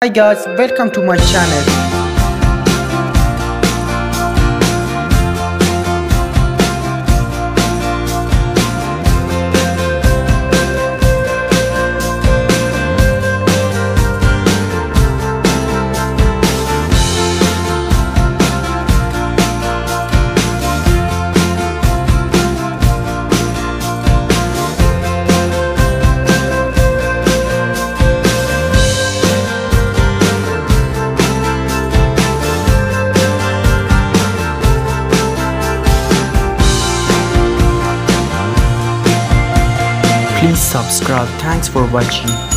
Hi guys, welcome to my channel. Please subscribe. Thanks for watching.